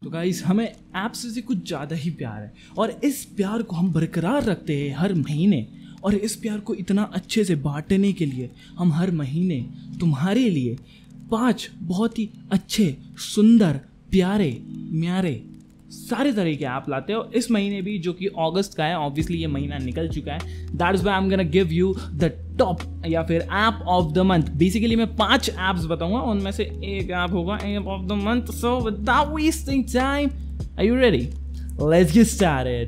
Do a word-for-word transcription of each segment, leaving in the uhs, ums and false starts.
तो गाइस हमें ऐप्स से कुछ ज़्यादा ही प्यार है और इस प्यार को हम बरकरार रखते हैं हर महीने। और इस प्यार को इतना अच्छे से बांटने के लिए हम हर महीने तुम्हारे लिए पांच बहुत ही अच्छे, सुंदर, प्यारे, म्यारे सारे तरह के ऐप लाते हो। इस महीने भी जो कि अगस्त का है, ऑब्वियसली ये महीना निकल चुका है, that is why I am gonna give you the top या फिर app of the month. Basically मैं पांच ऐप्स बताऊंगा, उनमें से एक ऐप होगा app of the month. So without wasting time, are you ready? Let's get started.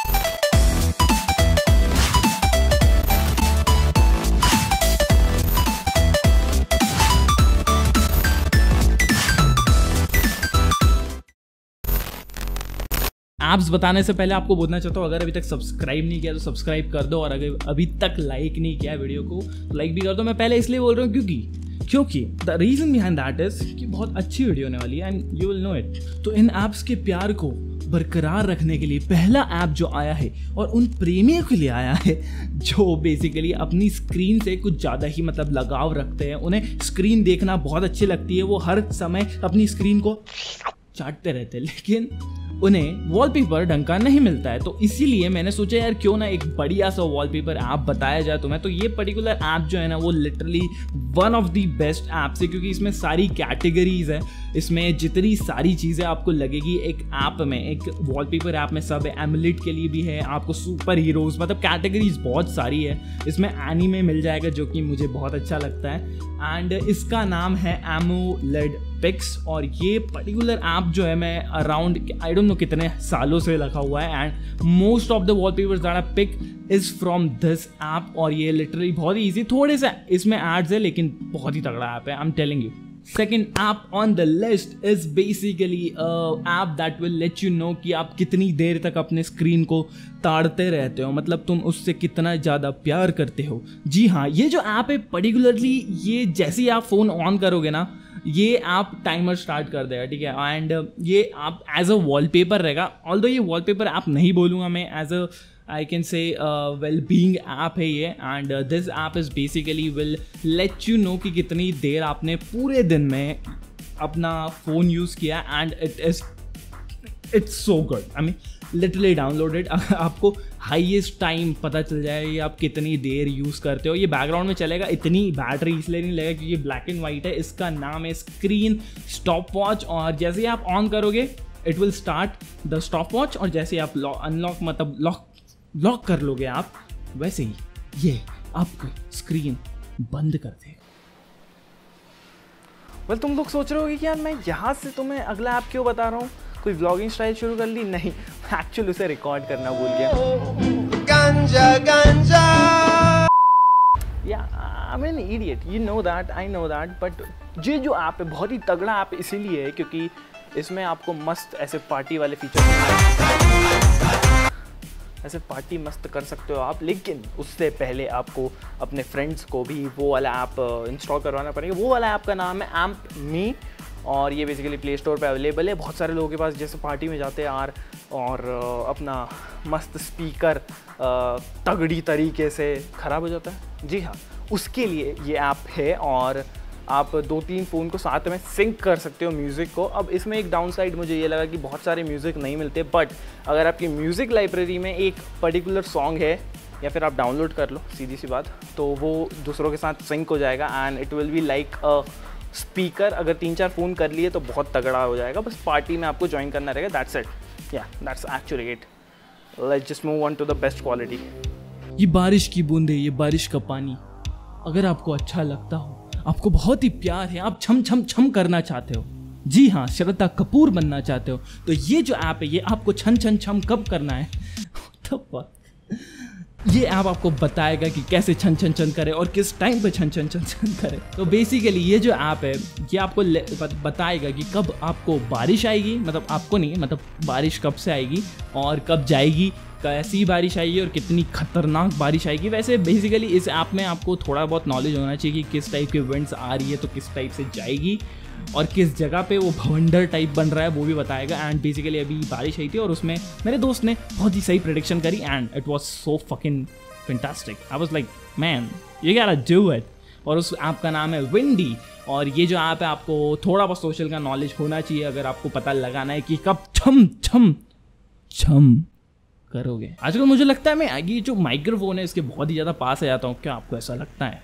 Apps बताने से पहले आपको बोलना चाहता हूँ, अगर अभी तक सब्सक्राइब नहीं किया तो सब्सक्राइब कर दो, और अगर अभी तक लाइक नहीं किया वीडियो को तो लाइक भी कर दो। मैं पहले इसलिए बोल रहा हूँ क्योंकि क्योंकि the reason behind that is कि बहुत अच्छी वीडियो होने वाली है and you will know it. तो इन ऐप्स के प्यार को बरकरार रखने के लिए पहला ऐप जो आया है और उन प्रेमियों के लिए आया है जो बेसिकली अपनी स्क्रीन से कुछ ज़्यादा ही मतलब लगाव रखते हैं, उन्हें स्क्रीन देखना बहुत अच्छी लगती है, वो हर समय अपनी स्क्रीन को चाटते रहते हैं, लेकिन उन्हें वॉलपेपर ढंग का नहीं मिलता है। तो इसीलिए मैंने सोचा यार क्यों ना एक बढ़िया सा वॉलपेपर ऐप बताया जाए तुम्हें। तो ये पर्टिकुलर ऐप जो है ना वो literally one of the best apps है, क्योंकि इसमें सारी कैटेगरीज है, इसमें जितनी सारी चीज़ें आपको लगेगी एक ऐप में, एक वॉलपेपर ऐप में सब है। एमुलेट के लिए भी है, आपको सुपर हीरोज, मतलब कैटेगरीज बहुत सारी है। इसमें एनीमे मिल जाएगा जो कि मुझे बहुत अच्छा लगता है, एंड इसका नाम है एमोलेड पिक्स। और ये पर्टिकुलर ऐप जो है मैं अराउंड आई डोंट नो कितने सालों से लगा हुआ है, and most of the wallpapers that I pick is from this app. और ये लिटरली बहुत ही ईजी, थोड़े से इसमें एड्स है लेकिन बहुत ही तगड़ा ऐप है, I am telling you. Second app on the list is basically a app that will let you know कि आप कितनी देर तक अपने स्क्रीन को ताड़ते रहते हो, मतलब तुम उससे कितना ज़्यादा प्यार करते हो। जी हाँ, ये जो ऐप है पर्टिकुलरली ये जैसे ही आप फ़ोन ऑन करोगे ना, ये आप टाइमर स्टार्ट कर देगा, ठीक है। एंड ये आप एज अ वॉलपेपर रहेगा, ऑल्दो ये वॉलपेपर ऐप नहीं बोलूँगा मैं, as a I can say well being app है ये। And this app is basically will let you know कि कितनी देर आपने पूरे दिन में अपना फ़ोन यूज़ किया, and it is it's so good. I mean literally downloaded, आपको हाईएस्ट टाइम पता चल जाए आप कितनी देर यूज़ करते हो। ये बैकग्राउंड में चलेगा, इतनी बैटरी इसलिए नहीं लगेगा क्योंकि ब्लैक एंड वाइट है। इसका नाम है स्क्रीन स्टॉप वॉच, और जैसे ही आप ऑन करोगे it will start the stopwatch, और जैसे ही आप अनलॉक मतलब लॉक लॉक कर लोगे आप, वैसे ही ये आपकी स्क्रीन बंद कर देगा। वेल तुम लोग सोच रहे हो कि यार मैं यहाँ से तुम्हें अगला ऐप क्यों बता रहा हूँ, कोई व्लॉगिंग स्टाइल शुरू कर ली? नहीं, एक्चुअली उसे रिकॉर्ड करना भूल गया। गांजा गांजा या I am an idiot, you know that, I know that. But ये जो ऐप है बहुत ही तगड़ा ऐप इसीलिए है क्योंकि इसमें आपको मस्त ऐसे पार्टी वाले फीचर, ऐसे पार्टी मस्त कर सकते हो आप। लेकिन उससे पहले आपको अपने फ्रेंड्स को भी वो वाला ऐप इंस्टॉल करवाना पड़ेगा। वो वाला ऐप का नाम है एम्प मी, और ये बेसिकली प्ले स्टोर पे अवेलेबल है। बहुत सारे लोगों के पास जैसे पार्टी में जाते हैं यार और अपना मस्त स्पीकर तगड़ी तरीके से ख़राब हो जाता है, जी हाँ, उसके लिए ये ऐप है। और आप दो तीन फ़ोन को साथ में सिंक कर सकते हो म्यूज़िक को। अब इसमें एक डाउन साइड मुझे ये लगा कि बहुत सारे म्यूज़िक नहीं मिलते, बट अगर आपकी म्यूज़िक लाइब्रेरी में एक पर्टिकुलर सॉन्ग है या फिर आप डाउनलोड कर लो, सीधी सी बात, तो वो दूसरों के साथ सिंक हो जाएगा and it will be like a speaker. अगर तीन चार फ़ोन कर लिए तो बहुत तगड़ा हो जाएगा। बस पार्टी में आपको ज्वाइन करना रहेगा, दैट्स इट। या that's actually it. Let's just move on to the best quality. ये बारिश की बूंदे, ये बारिश का पानी अगर आपको अच्छा लगता हो, आपको बहुत ही प्यार है, आप छम छम छम करना चाहते हो, जी हाँ, श्रद्धा कपूर बनना चाहते हो, तो ये जो ऐप है ये आपको छन छन छम कब करना है तो ये ऐप आपको बताएगा कि कैसे छन छन छन करे और किस टाइम पे छन छन छन छन करे। तो बेसिकली ये जो ऐप है ये आपको बताएगा कि कब आपको बारिश आएगी, मतलब आपको नहीं, मतलब बारिश कब से आएगी और कब जाएगी, कैसी बारिश आएगी और कितनी खतरनाक बारिश आएगी। वैसे बेसिकली इस ऐप में आपको थोड़ा बहुत नॉलेज होना चाहिए कि किस टाइप की विंड्स आ रही है तो किस टाइप से जाएगी, और किस जगह पे वो भवंडर टाइप बन रहा है वो भी बताएगा। एंड बेसिकली अभी बारिश आई थी और उसमें मेरे दोस्त ने बहुत ही सही प्रेडिक्शन करी and it was so fucking fantastic. I was like man you gotta do it. और उस ऐप का नाम है विंडी। और ये जो ऐप है आपको थोड़ा बहुत सोशल का नॉलेज होना चाहिए अगर आपको पता लगाना है कि कब छम छम छम करोगे। आजकल मुझे लगता है मैं ये जो माइक्रोफोन है इसके बहुत ही ज़्यादा पास आ जाता हूँ, क्या आपको ऐसा लगता है?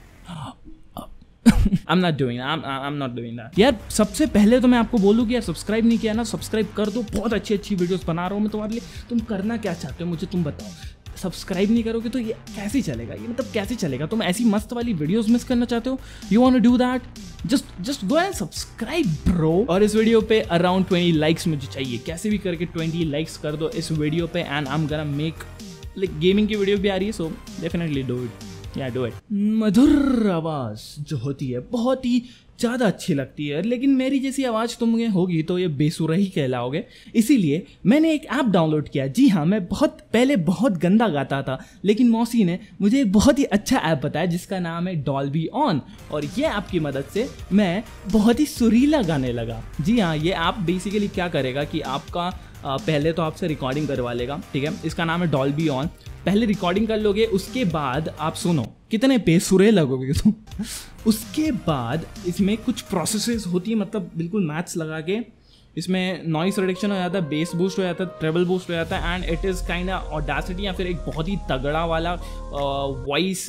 I'm not doing that. I'm, I'm not doing that. यार सबसे पहले तो मैं आपको बोलूँ कि यार सब्सक्राइब नहीं किया ना, सब्सक्राइब कर दो। बहुत अच्छी अच्छी वीडियोस बना रहा हूँ मैं तुम्हारे लिए। तुम करना क्या चाहते हो मुझे तुम बताओ। सब्सक्राइब नहीं करोगे तो ये कैसे चलेगा? ये मतलब कैसे चलेगा? तुम ऐसी मस्त वाली वीडियोस मिस करना चाहते हो? You want to do that? Just just go and subscribe bro. और इस वीडियो पे अराउंड ट्वेंटी लाइक्स मुझे चाहिए, कैसे भी करके ट्वेंटी लाइक्स कर दो इस वीडियो पे and I am gonna make like gaming की वीडियो भी आ रही है, so definitely do it. Yeah do it. मधुर आवाज जो होती है बहुत ही ज़्यादा अच्छी लगती है, लेकिन मेरी जैसी आवाज़ तुम्हें होगी तो ये बेसुरा ही कहलाओगे। इसीलिए मैंने एक ऐप डाउनलोड किया। जी हाँ, मैं बहुत पहले बहुत गंदा गाता था, लेकिन मौसी ने मुझे एक बहुत ही अच्छा ऐप बताया जिसका नाम है डॉल्बी ऑन। और ये ऐप की मदद से मैं बहुत ही सुरीला गाने लगा। जी हाँ, ये ऐप बेसिकली क्या करेगा कि आपका पहले तो आपसे रिकॉर्डिंग करवा लेगा, ठीक है। इसका नाम है डॉल्बी ऑन। पहले रिकॉर्डिंग कर लोगे, उसके बाद आप सुनो कितने बेसुरे लगोगे तुम। उसके बाद इसमें कुछ प्रोसेसेस होती है, मतलब बिल्कुल मैथ्स लगा के इसमें नॉइस रिडक्शन हो जाता है, बेस बूस्ट हो जाता है, ट्रेबल बूस्ट हो जाता है, and it is kind of audacity या फिर एक बहुत ही तगड़ा वाला वॉइस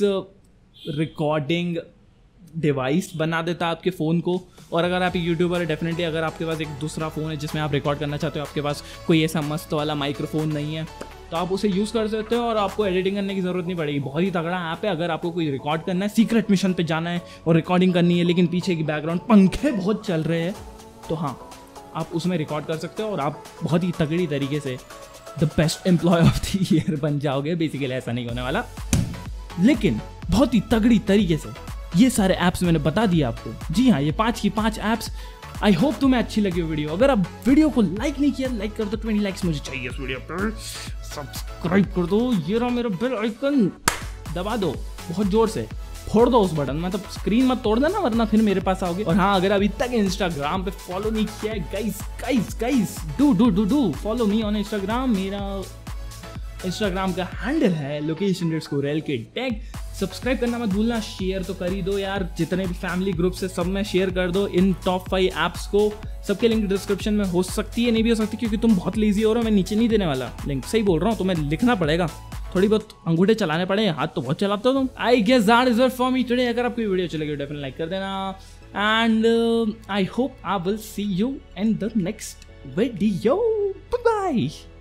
रिकॉर्डिंग डिवाइस बना देता है आपके फ़ोन को। और अगर आप यूट्यूबर है, डेफिनेटली अगर आपके पास एक दूसरा फ़ोन है जिसमें आप रिकॉर्ड करना चाहते हो, आपके पास कोई ऐसा मस्त वाला माइक्रोफोन नहीं है, तो आप उसे यूज़ कर सकते हो और आपको एडिटिंग करने की ज़रूरत नहीं पड़ेगी। बहुत ही तगड़ा ऐप है। अगर आपको कोई रिकॉर्ड करना है, सीक्रेट मिशन पे जाना है और रिकॉर्डिंग करनी है, लेकिन पीछे की बैकग्राउंड पंखे बहुत चल रहे हैं, तो हाँ, आप उसमें रिकॉर्ड कर सकते हो और आप बहुत ही तगड़ी तरीके से the best employee of the year बन जाओगे। बेसिकली ऐसा नहीं होने वाला, लेकिन बहुत ही तगड़ी तरीके से ये सारे ऐप्स मैंने बता दिए आपको। जी हाँ, ये पाँच की पाँच ऐप्स। आई होप तुम्हें अच्छी लगी वीडियो। अगर आप वीडियो को लाइक नहीं किया, लाइक कर दो। ट्वेंटी लाइक्स मुझे चाहिए इस वीडियो पर। सब्सक्राइब कर दो, ये रहा मेरा बेल आइकन, दबा दो बहुत जोर से, फोड़ दो उस बटन, मतलब स्क्रीन मत तोड़ देना वरना फिर मेरे पास आओगे। और हाँ, अगर अभी तक इंस्टाग्राम पे फॉलो नहीं किया है, guys guys guys do do do do follow me on Instagram. मेरा इंस्टाग्राम का हैंडल है location underscore L K tag. Subscribe करना मत भूलना, शेयर तो कर ही दो यार, जितने भी फैमिली ग्रुप्स है सब में शेयर कर दो इन टॉप फाइव ऐप्स को। सबके लिंक डिस्क्रिप्शन में हो सकती है, नहीं भी हो सकती क्योंकि तुम बहुत लेजी हो रहे हो। मैं नीचे नहीं देने वाला लिंक, सही बोल रहा हूँ, तुम्हें लिखना पड़ेगा, थोड़ी बहुत अंगूठे चलाने पड़े, हाथ तो बहुत चलाते हो तुम। I guess that is it for me today. अगर आपको वीडियो अच्छी लगी डेफिनेटली लाइक कर देना and I hope I will see you in the next video. Bye bye.